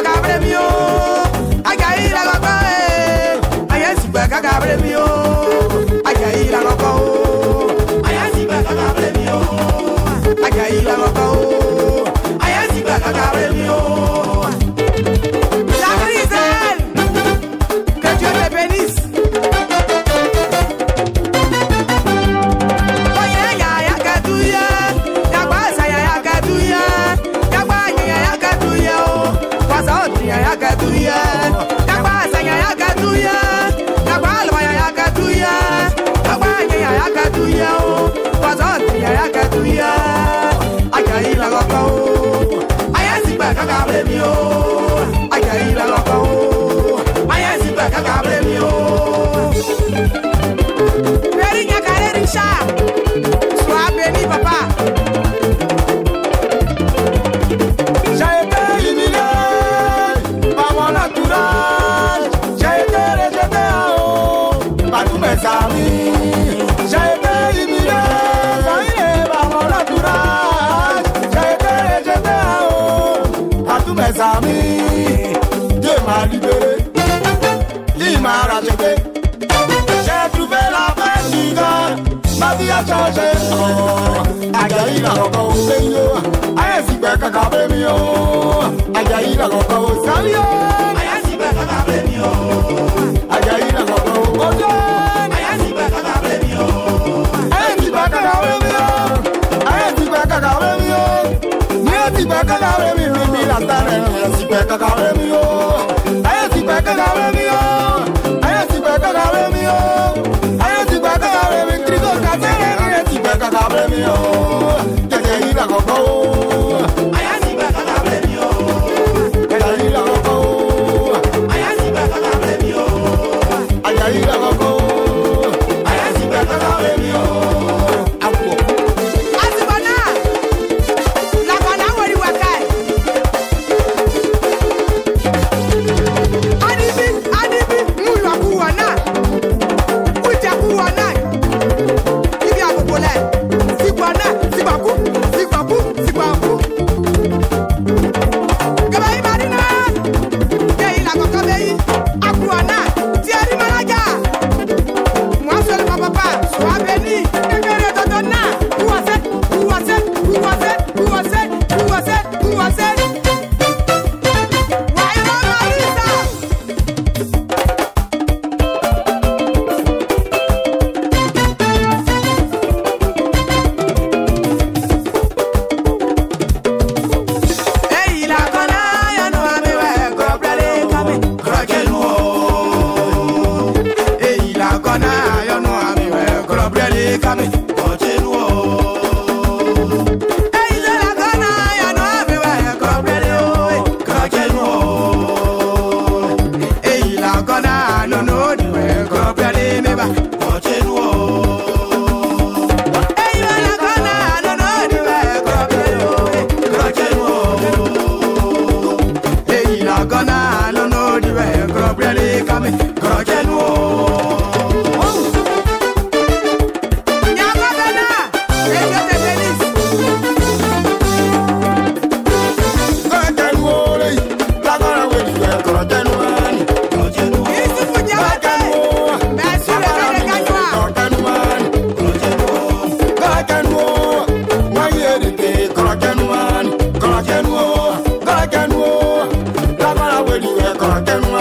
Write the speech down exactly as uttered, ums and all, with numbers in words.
cacabre mío. Hay que ir a loco, eh. Ay, si va cacabre mío. Hay que ir a loco. Ay, si va cacabre mío. Hay que ir a loco. Ay, si va cacabre mío. La Grisel, que Dieu te bénisse. Oye, ya, ya, que tú ya. Ya pasa, ya, ya, que tú ya. Ya pasa, ya, ya, que tú ya. Pasa otro, ya, ya, que tú ya. Ya pasa, ya, ya, que tú ya. Ya pasa, ya, ya, que tú ya. Ya pasa, ya, ya, que tú ya. Pasa otro, ya, ya, que tú ya. Ay, ahí la loca. Ay, así va cacabre mío. Ay, ahí la loca. Ay, así va cacabre mío. Periña Carerisha. Sois béni, papa. J'ai été humilié par mon entourage. J'ai été rejeté en haut par tous mes amis. J'ai été humilié par mon entourage. J'ai été rejeté en haut par tous mes amis. Dieu m'a libéré, il m'a racheté. J'ai trouvé la paix du gars, ma vie a changé. Aïe, la roca au Seigneur. Aïe, si bien cacabre mio. Aïe, la roca au Seigneur. Aïe, si bien cacabre mio. Aïe, la roca au Seigneur. Aïe, si bien cacabre mio. Aïe, si bien cacabre mio. Aïe, si bien cacabre mio. Aïe, si bien cacabre mio. Mi la tare. Aïe, si bien cacabre mio. Aïe, si bien cacabre mio. Aïe, si bien cacabre mio. Aïe, si bien cacabre mio. Trigo casere. Aïe, si bien cacabre mio. Aïe, la roca au. Aïe, si bien cacabre mio. Aïe, la roca au. Aïe, si bien cacabre mio. Aïe, la roca au. Aïe, si bien cacabre mio. Asibana, la bana wari wakai. Adibi, adibi, muyu akuwana. Uja kuwana. Ibi akupole. Sikwana, sibaku, sibaku, sibaku. Gabai marina. Kei la kokabei. Akuwana. Tiari manaja. Moi seul ma papa, sois béni. Kekere dodona. Who was it? Who was it? Who was it? Who was it? Who was it? Who was it? Why you not Marisa? Hey, la cona, ya no ame we, croplele kame, crochenu. Hey, la cona, ya no ame we, croplele kame, crochenu. Hey, la cona, ya no ame we, croplele crochenu. Hey, la cona, no no di we, croplele meba, crochenu. Hey, la cona, no no di we, croplele crochenu. Hey, la cona, no no di we, croplele kame, crochenu. Nyakabena, que Dieu te bénisse. Isufu Diabate, merci le roi de Gagnoa. Krakenu